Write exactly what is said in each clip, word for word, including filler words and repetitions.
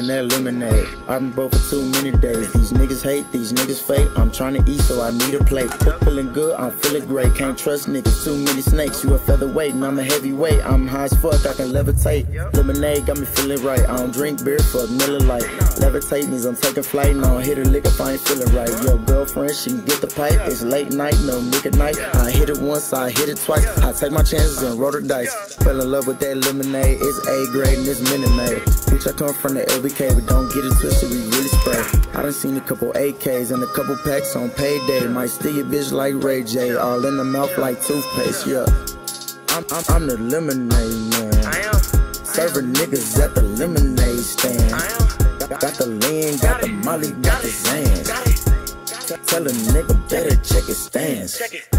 feeling that lemonade. I've been broke for too many days. These niggas hate, these niggas fake. I'm trying to eat, so I need a plate. Feeling good, I'm feeling great. Can't trust niggas, too many snakes. You a featherweight and I'm a heavyweight. I'm high as fuck, I can levitate. Lemonade got me feeling right. I don't drink beer, fuck Miller Lite. Levitate means I'm taking flight and I don't hit a lick if I ain't feeling right. Yo, girlfriend, she can get the pipe. It's late night, no nigga night. I hit it once, I hit it twice. I take my chances and roll the dice. Fell in love with that lemonade. It's A grade and it's Minute Maid. Bitch, I come from the L B K, but don't get it twisted, we really spray. I done seen a couple A Ks and a couple packs on payday. Might steal your bitch like Ray J, all in the mouth like toothpaste, yeah. I'm, I'm, I'm the lemonade man. I am. Serving niggas at the lemonade stand. I am. Got, got the lean, got the molly, got the Zans. Tell a nigga better check his stance.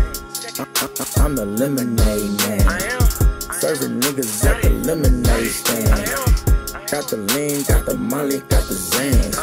I, I, I'm the lemonade man. I am. Serving niggas at the lemonade stand. Got the lean, got the molly, got the Zans.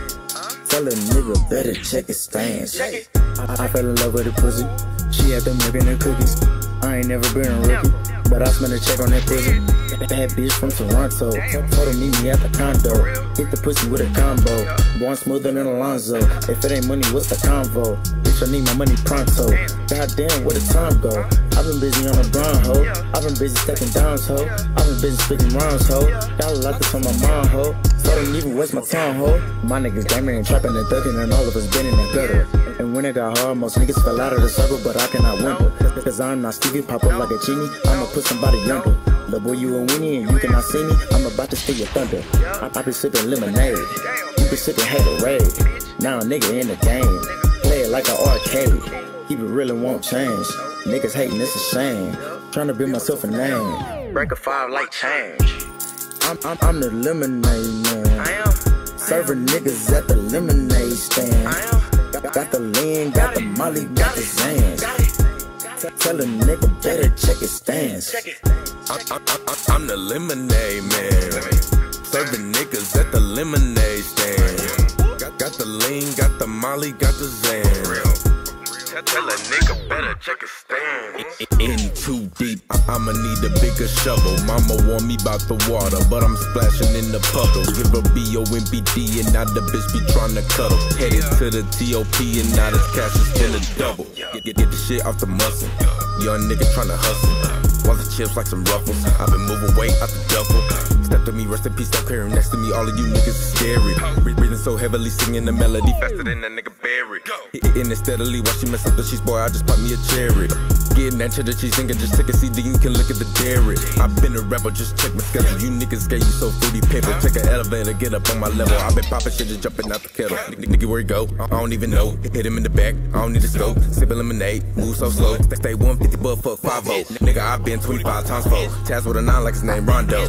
Tell a nigga better check his stance. I, I fell in love with the pussy. She had the milk and the cookies. I ain't never been a rookie, but I spent a check on that pussy. Bad bitch from Toronto, told her meet me at the condo. Hit the pussy with a combo, going smoother than Alonzo. If it ain't money, what's the convo? Bitch, I need my money pronto. Goddamn, where the time go? I've been busy on the grind, ho. I've been busy stacking downs, ho. I've been busy speaking rhymes, ho. Got a lot this on my mind, ho. So I don't even waste my time, ho. My niggas gaming and trapping and thugging, and all of us been in the gutter. And when it got hard, most niggas fell out of the circle, but I cannot wonder. Cause I'm not Stevie, pop up like a genie. I'ma put somebody younger. The boy, you a weenie and you cannot see me. I'm about to steal your thunder. I, I been sipping lemonade. You been sipping Haterade. Now a nigga in the game. Play it like an arcade. Keep it real and won't change. Niggas hating, it's a shame. Trying to build myself a name. Break a five like change. I'm, I'm, I'm the lemonade man. I am. Serving niggas at the lemonade stand. I am. Got, got the lean, got the molly, got the Zans. Tell a nigga better check his stance. I, I, I, I'm the lemonade man. Serving niggas at the lemonade stand. Got, got the lean, got the molly, got the Zans. Tell a nigga better check his stance. In too deep, I'ma need a bigger shovel. Mama warned me about the water, but I'm splashing in the puddle. Give her B O M B D and now the bitch be tryna cuddle. Headed to the T O P and now this cash is finna double. Get, get, get the shit off the muscle. Young nigga tryna hustle. Want the chips like some ruffles. I've been moving weight out the duffel. Step to me, rest in peace, don't care. Next to me, all of you niggas is scary. Breathing so heavily, singing the melody faster than that nigga Barry. Hitting it steadily while she mess up the cheese, boy, I just pop me a cherry. Getting that cheddar cheese, nigga, just take a C D, you can look at the dairy. I've been a rapper, just check my schedule. You niggas gave you so fruity paper. Take an elevator, get up on my level. I've been popping shit, just jumping out the kettle. Nigga, where he go? I don't even know. Hit him in the back, I don't need a scope. Sipping lemonade, move so slow. Stay one fifty, but fuck five oh. Nigga, I've been twenty-five times four. Taz with a nine like his name Rondo.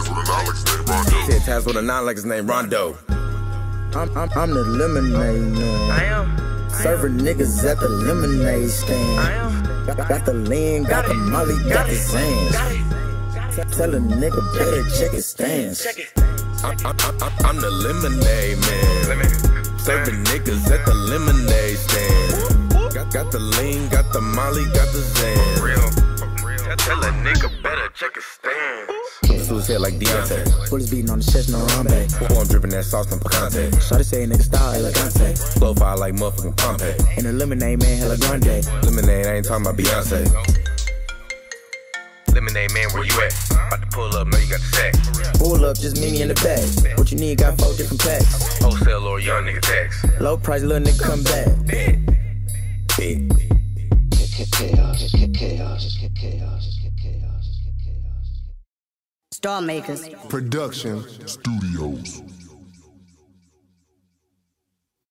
Said Taz with a nine like his name Rondo. I'm, I'm, I'm the lemonade man. I am. Serving niggas at the lemonade stand. I am. Got, got the lean, got the molly, got the Zans. Tell a nigga better check his stance. I, I, I, I'm the lemonade man. Serving niggas at the lemonade stand. Got, got the lean, got the molly, got the Zans. Tell a nigga better check his stance. Suicide head like Deontay. Bullets beating on the chest, no Harambe. Boy, I'm dripping that sauce from Picante. Shawty say nigga style elegante. Flow fire like motherfucking Pompeii. And the lemonade man hella grande. Lemonade, I ain't talking about Beyonce. Lemonade man, where you at? About to pull up, know you got the sack. Pull up, just meet me in the back. What you need, got four different packs. Wholesale or young nigga tax. Low price, little nigga come back. Big. Chaos, chaos, chaos, chaos, chaos. Star Makers Production Studios.